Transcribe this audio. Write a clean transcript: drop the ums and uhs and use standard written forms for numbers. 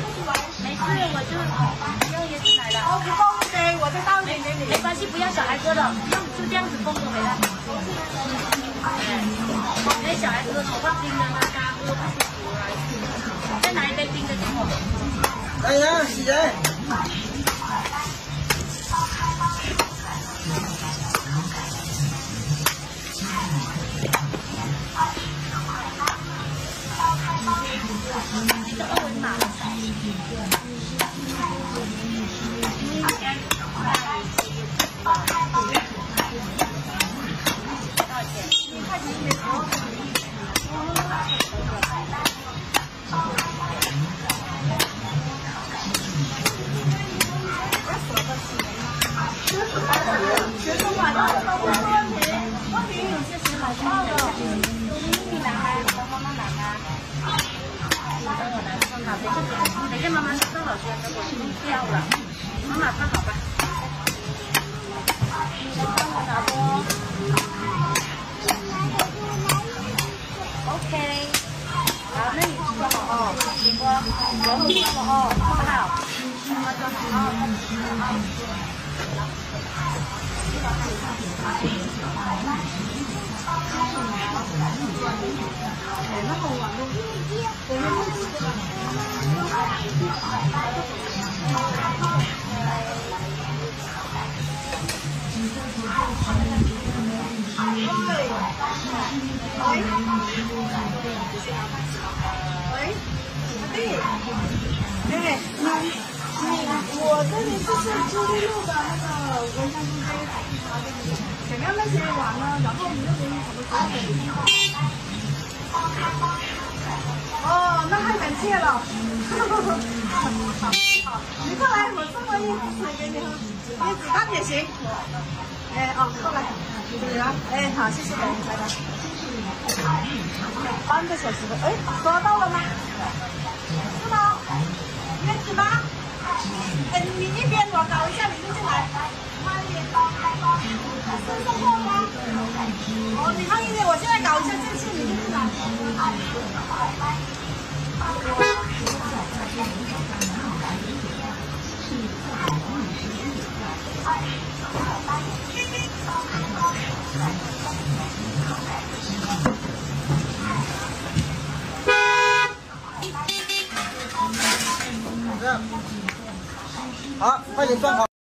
没事，我就用椰子奶了。 哦，不够对，我再倒一点给你。 没关系，不要小孩喝的，就这样子封就没了。那小孩喝的，我放冰的呢，他喝不舒服了。再拿一杯冰的给我。 哎呀，洗人。 你这个温码。等一下，妈妈放好先，等我掉了。妈妈放好吧。OK。好，那你做好哦，结果然后做好哦，好不好？妈做好哦。那好玩哦。 我这里就是朱丽路的那个文山中间，想要那些碗呢，然后你那边怎么处理？哦，那太感谢了。好，你过来，我送个椰子水给你喝，椰子汤也行。过来，你来，好，谢谢，拜拜。半个小时的，抓到了吗？是吗？椰子吗？你一边我搞一下，你就进来。慢一点，是送货吗？哦，你慢一点，我现在搞一下进去，你就进来。 好，快点装好。